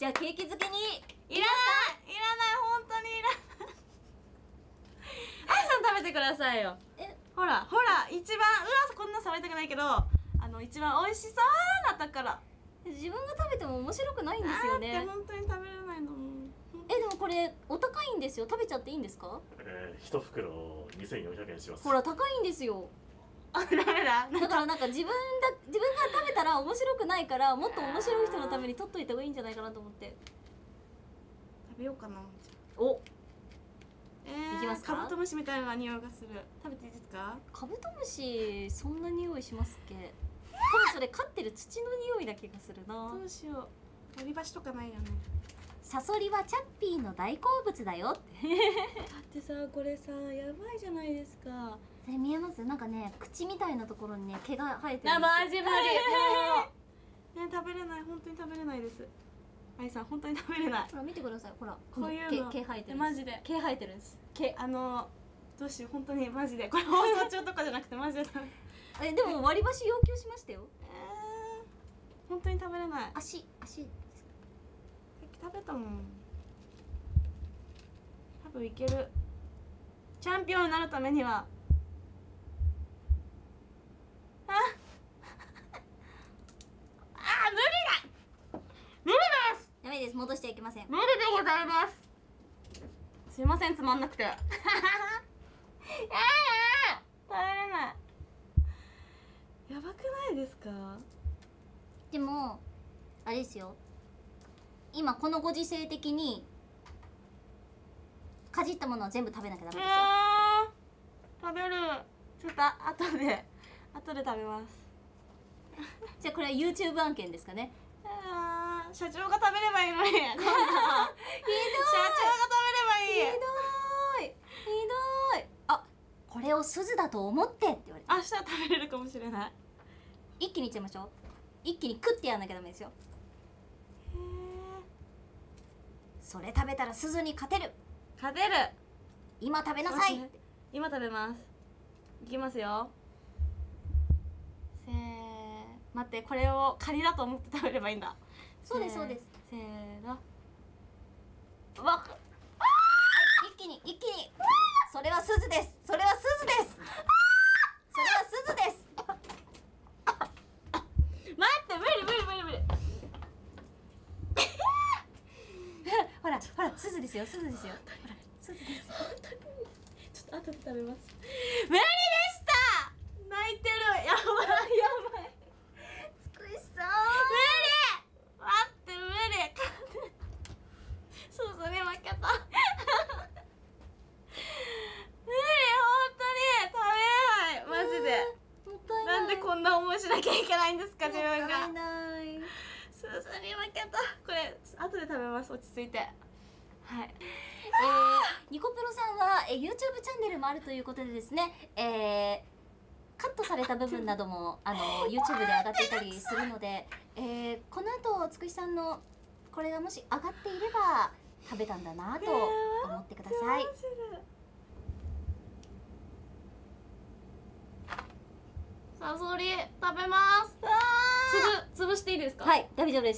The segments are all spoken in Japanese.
じゃあケーキ漬けにいらない本当にいらないあいさん食べてくださいよ。ほら一番こんな触りたくないけど一番美味しそうなところ。 自分が食べても面白くないんですよね。 本当に食べれないの。 でもこれお高いんですよ。食べちゃっていいんですか？ 一袋2400円します。 ほら高いんですよ。 ダメだ。 だからなんか自分が食べたら面白くないから、もっと面白い人のために取っといた方がいいんじゃないかなと思って。 食べようかな。 お、いきますか？ カブトムシみたいな匂いがする。食べていいですか？ カブトムシそんな匂いしますっけ？多分それ飼ってる土の匂いな気がするな。 どうしよう。割り箸とかないよね。 サソリはチャッピーの大好物だよってだってさ、これさ、やばいじゃないですか。 それ見えます？なんかね、口みたいなところにね、毛が生えてるんですよ。 マジ無理。ね、食べれない。本当に食べれないです。あいさん、本当に食べれない。 ほら見てください。ほら、 こういうの毛生えてる。 マジで毛生えてるんです。毛。 どうしよう、本当にマジで。これ放送中とかじゃなくてマジで。 でも割り箸要求しましたよ。 本当に食べれない。 足。 食べたもん。多分いける。チャンピオンになるためには無理です。 ダメです。戻してはいけません。 無理でございます。すいません、つまんなくて食べれない。やばくないですか？ でもあれですよ、今このご時世的にかじったものは全部食べなきゃダメですよ。 食べる。ちょっと後で食べます。 じゃあこれは YouTube 案件ですかね。 社長が食べればいいのに。社長が食べればいい。 ひどい。あ、これを鈴だと思ってって言われて。 明日食べれるかもしれない。 一気にいっちゃいましょう。一気に食ってやんなきゃダメですよ。それ食べたら鈴に勝てる。今食べなさい。 今食べます。いきますよ。待って、これをカニだと思って食べればいいんだ。 そうです。 せーの。 一気に。それは鈴です。それは鈴です。 待って、無理。 ほら、鈴ですよ。ほら、鈴ですよ。 本当にちょっと後で食べます。無理でした。泣いてる。やばい。 つくしさん。 待って、無理。そうに負けた。無理、本当に食べれない。マジで。 もったいない。 なんでこんな思いしなきゃいけないんですか、自分が。 もったいない。 すずに負けた。これ後で食べます。落ち着いて。はい。 ニコプロさんは、YouTube チャンネルもあるということでですね、カットされた部分などもYouTube で上がっていたりするので、この後つくしさんのこれがもし上がっていれば食べたんだなと思ってください。 サソリ食べます。潰していいですか？ はい、大丈夫です。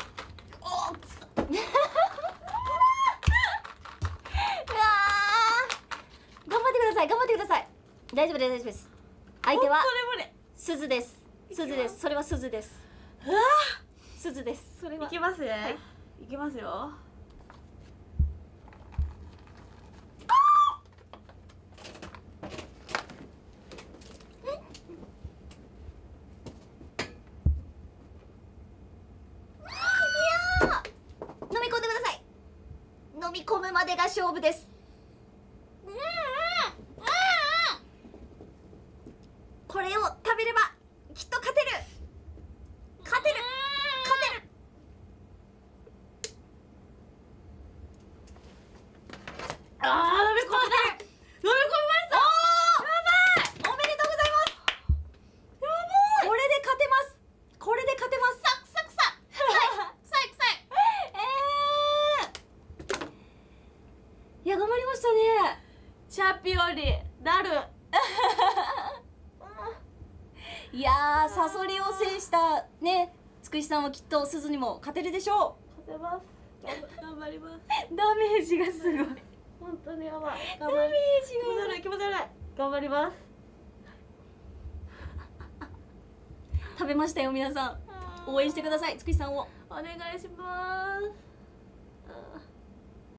頑張ってください。大丈夫です。相手は鈴です。それは鈴です。鈴です。それは。 いきますね。いきますよ。 飲み込んでください。飲み込むまでが勝負です。これを食べればきっと勝てる。 飲み込みました。やばい。 おめでとうございます。 やばい。 これで勝てます。 臭い。 いや、頑張りましたね。 チャピオリなる。 いやー、サソリを制したね、つくしさんはきっと鈴にも勝てるでしょう。 食べます。頑張ります。 ダメージがすごい。 本当にやばい。 ダメージ気持ち悪い気持ち悪い。頑張ります。 食べましたよ皆さん。応援してくださいつくしさんを。 お願いします。